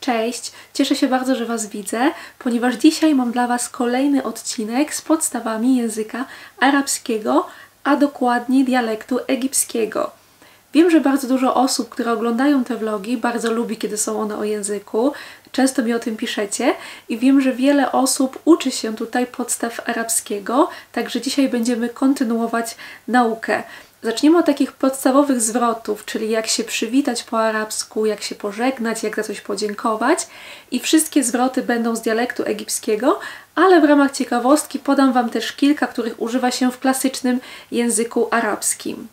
Cześć! Cieszę się bardzo, że Was widzę, ponieważ dzisiaj mam dla Was kolejny odcinek z podstawami języka arabskiego, a dokładniej dialektu egipskiego. Wiem, że bardzo dużo osób, które oglądają te vlogi, bardzo lubi, kiedy są one o języku. Często mi o tym piszecie i wiem, że wiele osób uczy się tutaj podstaw arabskiego, także dzisiaj będziemy kontynuować naukę. Zaczniemy od takich podstawowych zwrotów, czyli jak się przywitać po arabsku, jak się pożegnać, jak za coś podziękować. I wszystkie zwroty będą z dialektu egipskiego, ale w ramach ciekawostki podam Wam też kilka, których używa się w klasycznym języku arabskim.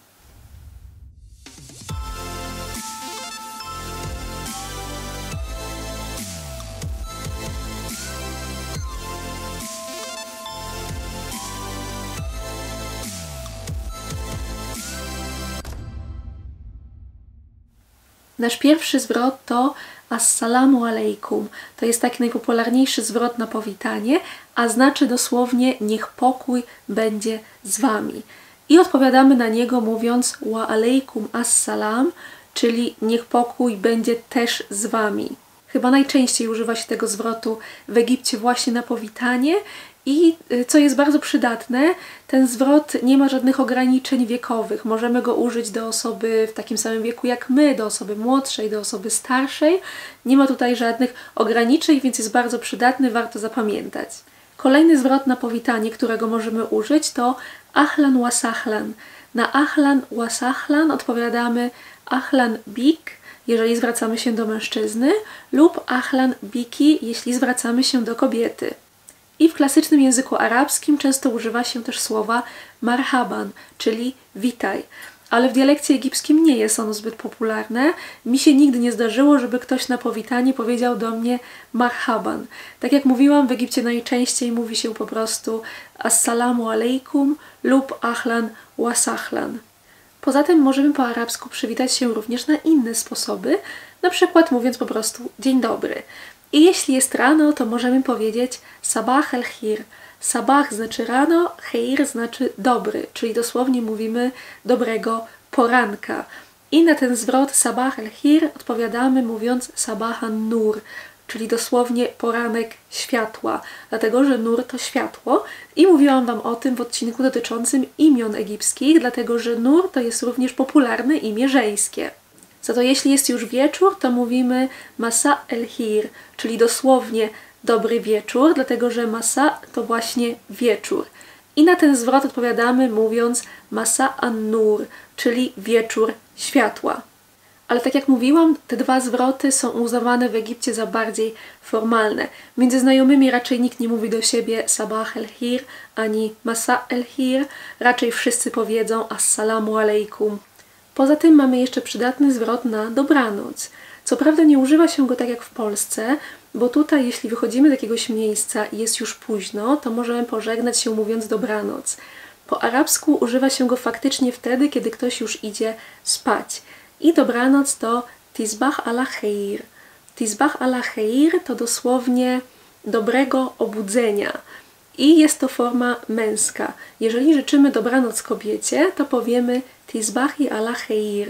Nasz pierwszy zwrot to Assalamu alaikum. To jest taki najpopularniejszy zwrot na powitanie, a znaczy dosłownie niech pokój będzie z Wami. I odpowiadamy na niego mówiąc wa alaikum assalam, czyli niech pokój będzie też z Wami. Chyba najczęściej używa się tego zwrotu w Egipcie właśnie na powitanie. I co jest bardzo przydatne, ten zwrot nie ma żadnych ograniczeń wiekowych. Możemy go użyć do osoby w takim samym wieku jak my, do osoby młodszej, do osoby starszej. Nie ma tutaj żadnych ograniczeń, więc jest bardzo przydatny, warto zapamiętać. Kolejny zwrot na powitanie, którego możemy użyć, to ahlan wa sahlan. Na ahlan wa sahlan odpowiadamy ahlan bik, jeżeli zwracamy się do mężczyzny, lub ahlan biki, jeśli zwracamy się do kobiety. I w klasycznym języku arabskim często używa się też słowa marhaban, czyli witaj. Ale w dialekcie egipskim nie jest ono zbyt popularne. Mi się nigdy nie zdarzyło, żeby ktoś na powitanie powiedział do mnie marhaban. Tak jak mówiłam, w Egipcie najczęściej mówi się po prostu assalamu alaikum lub ahlan wa sahlan. Poza tym możemy po arabsku przywitać się również na inne sposoby, na przykład mówiąc po prostu dzień dobry. I jeśli jest rano, to możemy powiedzieć sabah el-khir. Sabah znaczy rano, khair znaczy dobry, czyli dosłownie mówimy dobrego poranka. I na ten zwrot sabah el-khir odpowiadamy mówiąc sabah an-nur, czyli dosłownie poranek światła, dlatego że nur to światło. I mówiłam Wam o tym w odcinku dotyczącym imion egipskich, dlatego że nur to jest również popularne imię żeńskie. Za to jeśli jest już wieczór, to mówimy masa el-khir, czyli dosłownie dobry wieczór, dlatego że masa to właśnie wieczór. I na ten zwrot odpowiadamy mówiąc masa an-nur, czyli wieczór światła. Ale tak jak mówiłam, te dwa zwroty są uznawane w Egipcie za bardziej formalne. Między znajomymi raczej nikt nie mówi do siebie sabah el-khir ani masa el-khir, raczej wszyscy powiedzą assalamu alaikum. Poza tym mamy jeszcze przydatny zwrot na dobranoc. Co prawda nie używa się go tak jak w Polsce, bo tutaj jeśli wychodzimy z jakiegoś miejsca i jest już późno, to możemy pożegnać się mówiąc dobranoc. Po arabsku używa się go faktycznie wtedy, kiedy ktoś już idzie spać. I dobranoc to tisbah ala khair. Tisbah ala khair to dosłownie dobrego obudzenia. I jest to forma męska. Jeżeli życzymy dobranoc kobiecie, to powiemy tisbahi ala khair.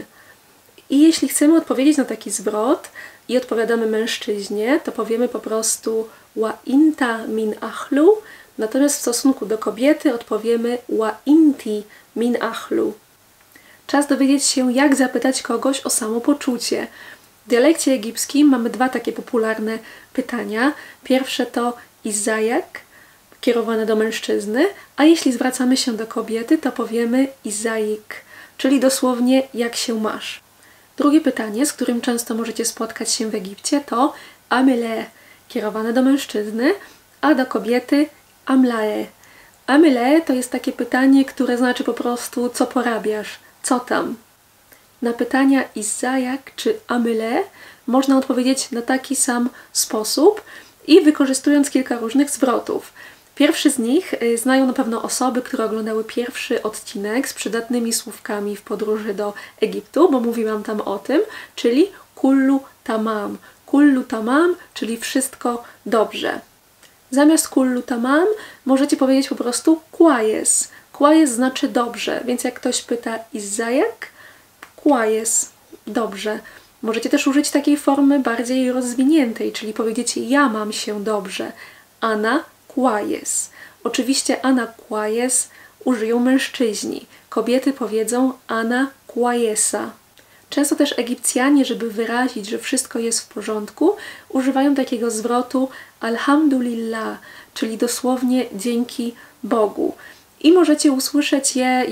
I jeśli chcemy odpowiedzieć na taki zwrot i odpowiadamy mężczyźnie, to powiemy po prostu wa inta min ahlu, natomiast w stosunku do kobiety odpowiemy wa inti min ahlu. Czas dowiedzieć się, jak zapytać kogoś o samopoczucie. W dialekcie egipskim mamy dwa takie popularne pytania. Pierwsze to izajak, kierowane do mężczyzny, a jeśli zwracamy się do kobiety, to powiemy izaik, czyli dosłownie jak się masz. Drugie pytanie, z którym często możecie spotkać się w Egipcie, to amile, kierowane do mężczyzny, a do kobiety amlae. Amile to jest takie pytanie, które znaczy po prostu co porabiasz, co tam. Na pytania izajak czy amile można odpowiedzieć na taki sam sposób i wykorzystując kilka różnych zwrotów. Pierwszy z nich znają na pewno osoby, które oglądały pierwszy odcinek z przydatnymi słówkami w podróży do Egiptu, bo mówiłam tam o tym, czyli kullu tamam. Kullu tamam, czyli wszystko dobrze. Zamiast kullu tamam możecie powiedzieć po prostu kłajes. Kłajes znaczy dobrze, więc jak ktoś pyta izajak, kłajes, dobrze. Możecie też użyć takiej formy bardziej rozwiniętej, czyli powiedzieć ja mam się dobrze. Ana kuayes. Oczywiście ana kuayes użyją mężczyźni. Kobiety powiedzą ana kuayesa. Często też Egipcjanie, żeby wyrazić, że wszystko jest w porządku, używają takiego zwrotu alhamdulillah, czyli dosłownie dzięki Bogu. I możecie usłyszeć je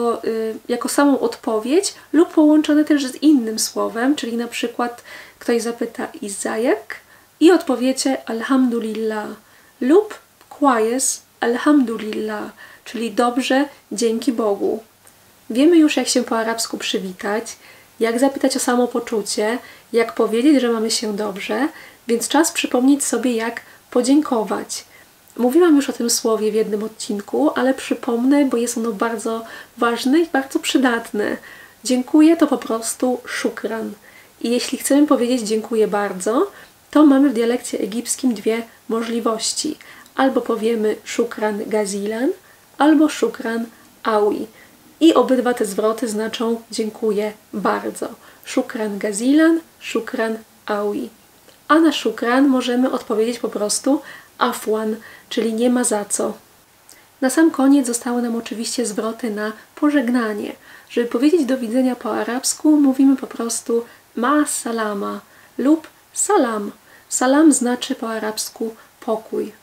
jako samą odpowiedź lub połączone też z innym słowem, czyli na przykład ktoś zapyta Izajek i odpowiecie alhamdulillah lub kuayes alhamdulillah, czyli dobrze dzięki Bogu. Wiemy już, jak się po arabsku przywitać, jak zapytać o samopoczucie, jak powiedzieć, że mamy się dobrze, więc czas przypomnieć sobie, jak podziękować. Mówiłam już o tym słowie w jednym odcinku, ale przypomnę, bo jest ono bardzo ważne i bardzo przydatne. Dziękuję to po prostu shukran. I jeśli chcemy powiedzieć dziękuję bardzo, to mamy w dialekcie egipskim dwie możliwości. Albo powiemy shukran gazilan, albo shukran awi. I obydwa te zwroty znaczą dziękuję bardzo. Shukran gazilan, shukran awi. A na shukran możemy odpowiedzieć po prostu afwan, czyli nie ma za co. Na sam koniec zostały nam oczywiście zwroty na pożegnanie. Żeby powiedzieć do widzenia po arabsku, mówimy po prostu ma salama lub salam. Salam znaczy po arabsku pokój.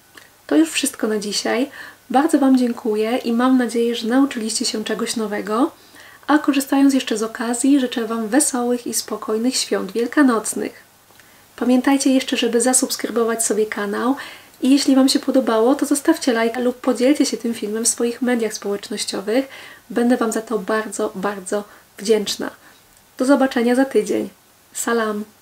To już wszystko na dzisiaj. Bardzo Wam dziękuję i mam nadzieję, że nauczyliście się czegoś nowego. A korzystając jeszcze z okazji, życzę Wam wesołych i spokojnych świąt wielkanocnych. Pamiętajcie jeszcze, żeby zasubskrybować sobie kanał i jeśli Wam się podobało, to zostawcie lajka lub podzielcie się tym filmem w swoich mediach społecznościowych. Będę Wam za to bardzo, bardzo wdzięczna. Do zobaczenia za tydzień. Salam!